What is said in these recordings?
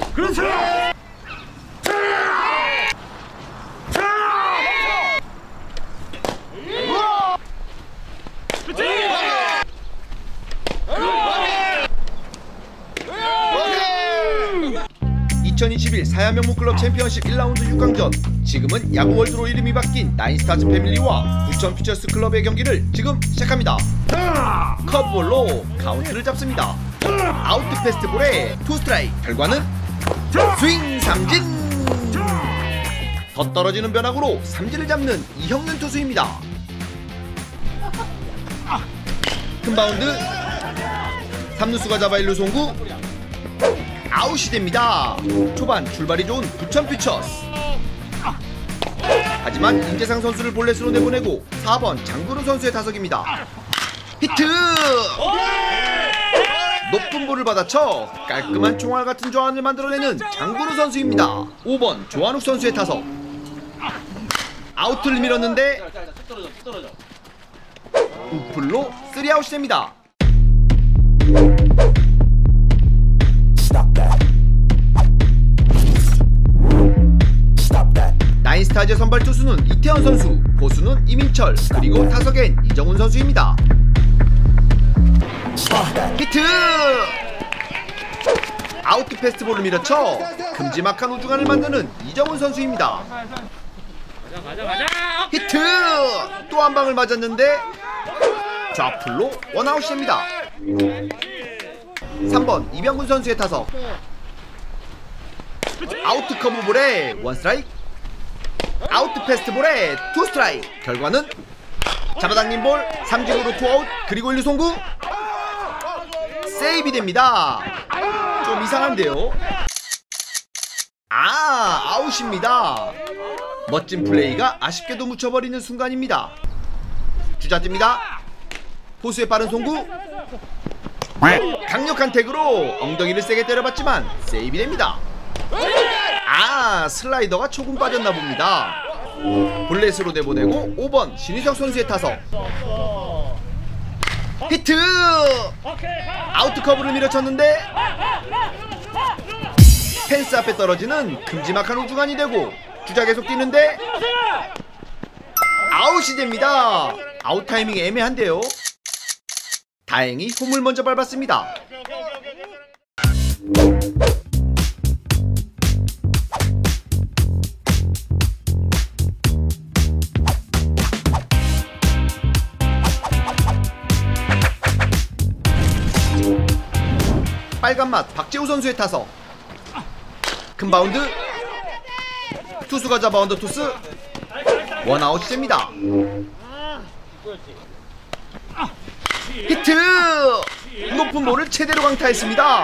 그렇지. 2021 사야명무클럽 챔피언십 1라운드 6강전, 지금은 야구월드로 이름이 바뀐 나인스타즈 패밀리와 부천 퓨처스 클럽의 경기를 지금 시작합니다. 커브볼로 카운트를 잡습니다. 아웃 패스트볼에 투 스트라이크, 결과는 스윙 삼진. 더 떨어지는 변화구로 삼진을 잡는 이형는 투수입니다. 큰 바운드, 3루수가 잡아 1루 송구, 아웃이 됩니다. 초반 출발이 좋은 부천 퓨처스. 하지만 임재상 선수를 볼넷으로 내보내고 4번 장근우 선수의 타석입니다. 히트! 높은 볼을 받아쳐 깔끔한 총알 같은 좌완을 만들어내는 장근우 선수입니다. 5번 조한욱 선수의 타석. 아웃을 밀었는데 우플로 3아웃이 됩니다. 나인스타즈의 선발 투수는 이태원 선수, 포수는 이민철, 그리고 타석엔 이정훈 선수입니다. 히트! 아웃 패스트볼을 밀어쳐 큼지막한 우중간을 만드는 이정훈 선수입니다. 히트! 또 한 방을 맞았는데 좌풀로 원아웃이 됩니다. 3번 이병근 선수의 타석. 아웃 커브볼에 원스트라이크, 아웃 패스트볼에 투 스트라이크, 결과는 잡아당긴 볼, 삼진으로 투아웃, 그리고 1루 송구. 세이브 됩니다. 좀 이상한데요. 아웃입니다. 멋진 플레이가 아쉽게도 묻혀버리는 순간입니다. 주자 뜹니다. 포수의 빠른 송구, 강력한 태그로 엉덩이를 세게 때려봤지만 세이브 됩니다. 슬라이더가 조금 빠졌나 봅니다. 볼넷으로 내보내고 5번 신희석 선수의 타석. 히트! 아웃 커브를 밀어쳤는데 펜스 앞에 떨어지는 큼지막한 우중간이 되고 주자 계속 뛰는데 아웃이 됩니다. 아웃 타이밍이 애매한데요. 다행히 홈을 먼저 밟았습니다. 빨간맛 박재우 선수의 타석. 큰 바운드, 투수가 잡아 언더토스, 원아웃이 됩니다. 히트! 높은 볼을 최대로 강타했습니다.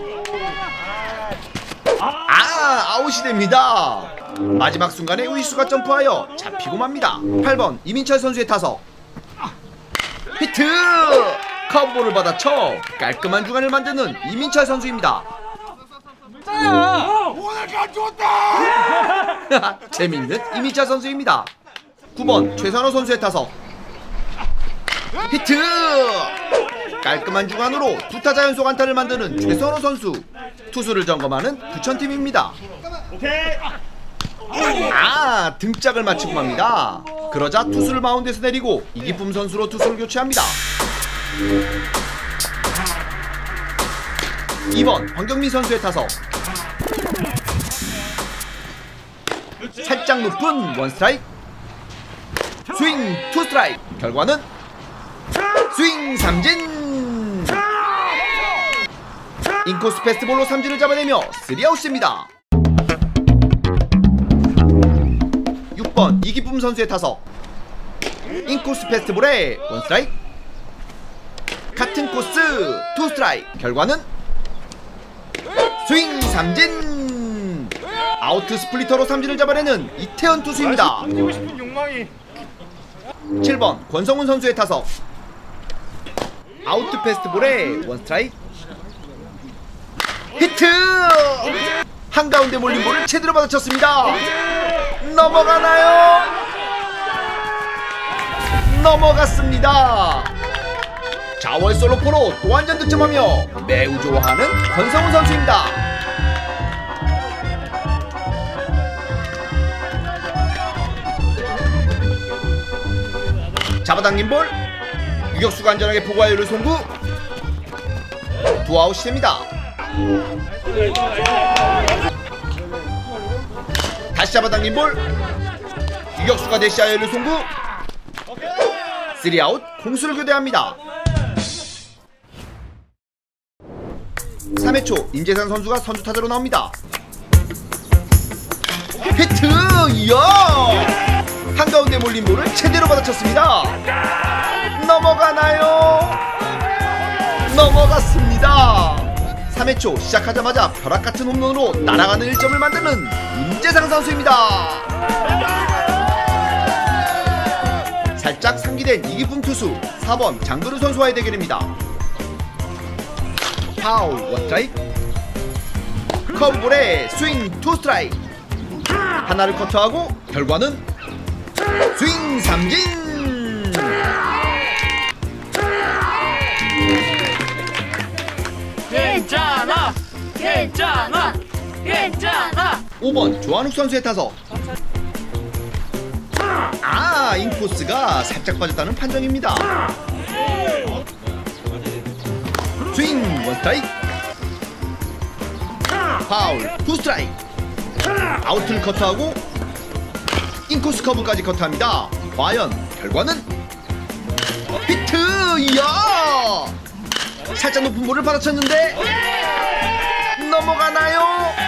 아웃이 됩니다. 마지막 순간에 우익수가 점프하여 잡히고 맙니다. 8번 이민철 선수의 타석. 히트! 커브볼을 받아쳐 깔끔한 중간을 만드는 이민철 선수입니다. 오늘 좋다. 재밌는 이민철 선수입니다. 9번 최선호 선수의 타석. 히트! 깔끔한 중간으로 두타자 연속 안타를 만드는 최선호 선수. 투수를 점검하는 부천팀입니다. 등짝을 맞히고 맙니다. 그러자 투수를 마운드에서 내리고 이기쁨 선수로 투수를 교체합니다. 2번 황경민 선수의 타석. 살짝 높은 원스트라이크, 스윙 투 스트라이크, 결과는 스윙 삼진. 인코스 패스트볼로 삼진을 잡아내며 3아웃입니다. 6번 이기쁨 선수의 타석. 인코스 패스트볼에 원스트라이크, 같은 코스 투 스트라이크, 결과는 스윙 삼진. 아웃 스플리터로 삼진을 잡아내는 이태원 투수입니다. 7번 권성훈 선수의 타석. 아웃 패스트볼에 원스트라이크, 히트! 한가운데 몰린 볼을 제대로 받아쳤습니다. 넘어가나요? 넘어갔습니다. 자월 솔로포로 또 한 점 득점하며 매우 좋아하는 권성훈 선수입니다. 잡아당긴 볼. 유격수가 안전하게 포구하여를 송구. 투아웃이 됩니다. 다시 잡아당긴 볼. 유격수가 대시하여를 송구. 3아웃. 공수를 교대합니다. 3회 초 임재상 선수가 선두 타자로 나옵니다. 히트! 이야! 한가운데 몰린 볼을 제대로 받아쳤습니다. 넘어가나요? 넘어갔습니다. 3회 초 시작하자마자 벼락같은 홈런으로 날아가는 1점을 만드는 임재상 선수입니다. 살짝 상기된 이기쁨 투수 4번 장근우 선수와의 대결입니다. 파울 원스트라이크. 커브볼에 스윙 투스트라이크. 하나를 커트하고 결과는 스윙 삼진. 괜찮아 괜찮아 괜찮아. 5번 조한욱 선수의 타석. 인코스가 살짝 빠졌다는 판정입니다. 스윙 원스트라이크. 파울 투스트라이크. 아웃을 커트하고 인코스 커브까지 커트합니다. 과연 결과는 히트! 이야! 살짝 높은 볼을 받아쳤는데 넘어가나요?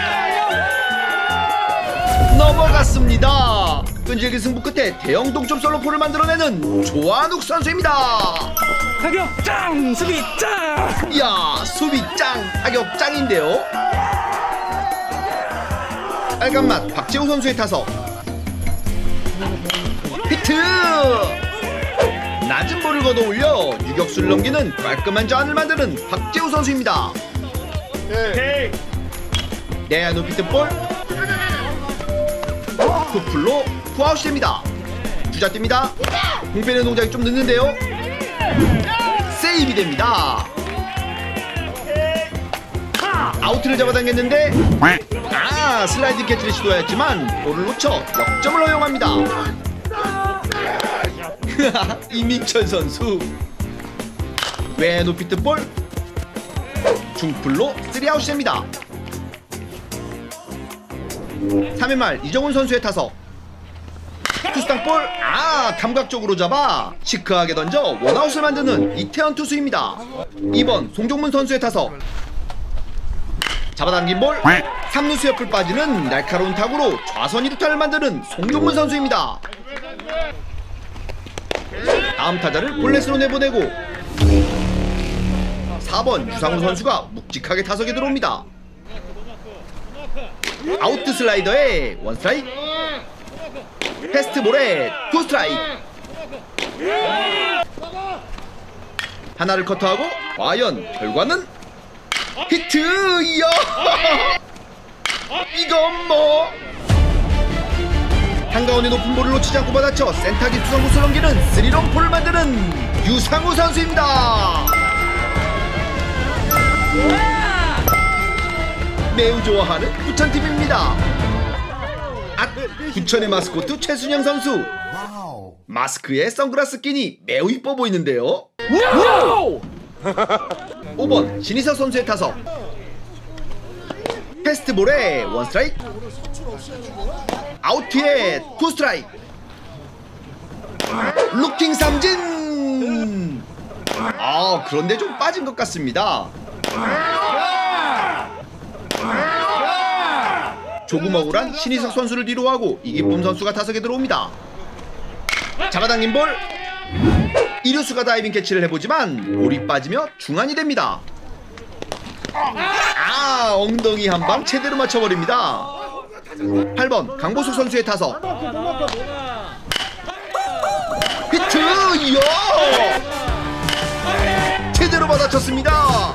넘어갔습니다. 끈질긴 승부 끝에 대형 동점 솔로포를 만들어내는 조한욱 선수입니다. 타격 짱! 수비 짱! 이야, 수비 짱! 타격 짱인데요. 빨간맛 박재호 선수의 타석. 히트! 낮은 볼을 걷어올려 유격수를 넘기는 깔끔한 좌안을 만드는 박재호 선수입니다. 내야 높이 뜬 볼. 투플로 투아웃이 됩니다. 주자 뜁니다. 공 빼는 동작이 좀 늦는데요. 세이브 됩니다. 아웃을 잡아당겼는데 슬라이딩 캐치를 시도하였지만 볼을 놓쳐 역점을 허용합니다. 이민철 선수 외 높이 뜬 볼. 중플로 3아웃이 됩니다. 3회 말 이정훈 선수의 타석. 투수땅 볼. 감각적으로 잡아 시크하게 던져 원아웃을 만드는 이태원 투수입니다. 2번 송종문 선수의 타석. 잡아당긴 볼. 3루수 옆을 빠지는 날카로운 타구로 좌선 2루타를 만드는 송종문 선수입니다. 다음 타자를 볼넷으로 내보내고 4번 유상우 선수가 묵직하게 타석에 들어옵니다. 아웃 슬라이더에 원스트라이크. 패스트볼에 투스트라이크. 하나를 커트하고 과연 결과는 히트! 이야! 이건 뭐? 한가운데 높은 볼을 놓치지 않고 받아쳐 센터기 투성구슬 넘기는 3런 볼을 만드는 유상우 선수입니다. 매우 좋아하는 부천팀입니다. 부천의 마스코트 최순영 선수. 마스크에 선글라스 끼니 매우 이뻐 보이는데요. 5번 신희석 선수의 타석. 패스트볼에 원스트라이크. 아웃뒤에 투스트라이크. 루킹 삼진. 그런데 좀 빠진 것 같습니다. 조금 억울한 신희석 선수를 뒤로하고 이기쁨 선수가 타석에 들어옵니다. 잡아당긴 볼. 이루수가 다이빙 캐치를 해보지만 볼이 빠지며 중안이 됩니다. 엉덩이 한방 제대로 맞춰버립니다. 8번 강보숙 선수의 타석. 히트! 이야! 제대로 받아쳤습니다.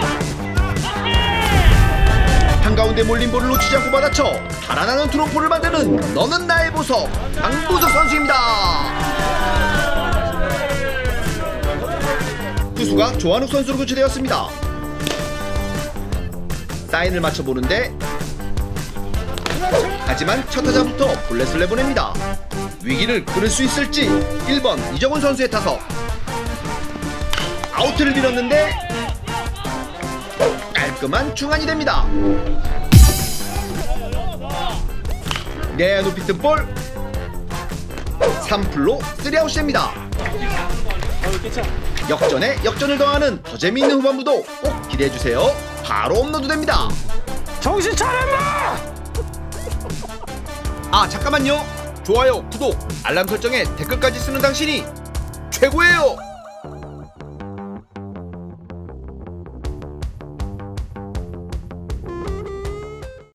한가운데 몰린 볼을 놓치지 않고 받아쳐 달아나는 트로포를 만드는 너는 나의 보석 강보숙 선수입니다. 투수가 조한욱 선수로 교체되었습니다. 사인을 맞춰보는데 하지만 첫 타자부터 볼넷을 내보냅니다. 위기를 끊을 수 있을지. 1번 이정훈 선수의 타석. 아웃을 밀었는데 깔끔한 중안이 됩니다. 네, 높이 뜬 볼. 3풀로 3아웃이 됩니다. 역전에 역전을 더하는 더 재미있는 후반부도 꼭 기대해주세요. 바로 업로드 됩니다. 정신 차려 임마! 아, 잠깐만요. 좋아요, 구독, 알람 설정에 댓글까지 쓰는 당신이 최고예요.